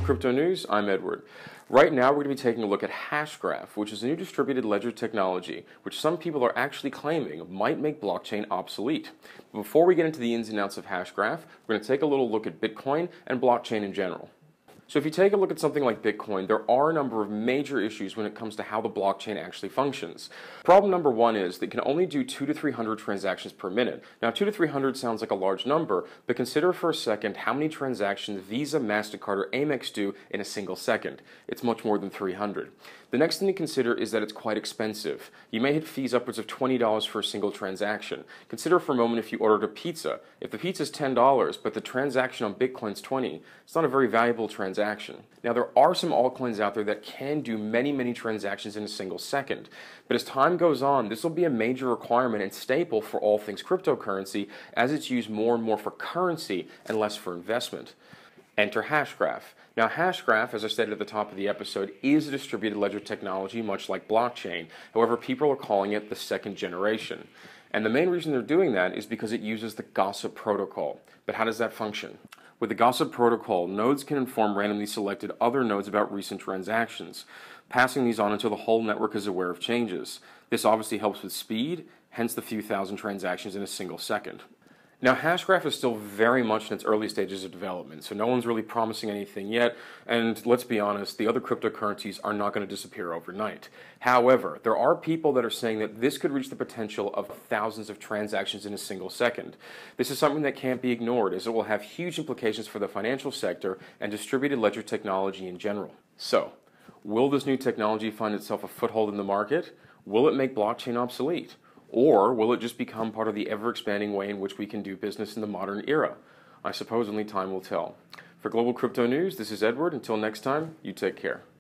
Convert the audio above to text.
Crypto News, I'm Edward. Right now we're going to be taking a look at Hashgraph, which is a new distributed ledger technology, which some people are actually claiming might make blockchain obsolete. Before we get into the ins and outs of Hashgraph, we're going to take a little look at Bitcoin and blockchain in general. So if you take a look at something like Bitcoin, there are a number of major issues when it comes to how the blockchain actually functions. Problem number one is that it can only do 200 to 300 transactions per minute. Now 200 to 300 sounds like a large number, but consider for a second how many transactions Visa, MasterCard, or Amex do in a single second. It's much more than 300. The next thing to consider is that it's quite expensive. You may hit fees upwards of $20 for a single transaction. Consider for a moment if you ordered a pizza. If the pizza is $10, but the transaction on Bitcoin's $20, it's not a very valuable transaction. Now there are some altcoins out there that can do many transactions in a single second. But as time goes on, this will be a major requirement and staple for all things cryptocurrency, as it's used more and more for currency and less for investment. Enter Hashgraph. Now Hashgraph, as I stated at the top of the episode, is a distributed ledger technology much like blockchain. However, people are calling it the second generation. And the main reason they're doing that is because it uses the gossip protocol. But how does that function? With the gossip protocol, nodes can inform randomly selected other nodes about recent transactions, passing these on until the whole network is aware of changes. This obviously helps with speed, hence the few thousand transactions in a single second. Now, Hashgraph is still very much in its early stages of development, so no one's really promising anything yet, and let's be honest, the other cryptocurrencies are not going to disappear overnight. However, there are people that are saying that this could reach the potential of thousands of transactions in a single second. This is something that can't be ignored, as it will have huge implications for the financial sector and distributed ledger technology in general. So, will this new technology find itself a foothold in the market? Will it make blockchain obsolete? Or will it just become part of the ever-expanding way in which we can do business in the modern era? I suppose only time will tell. For Global Crypto News, this is Edward. Until next time, you take care.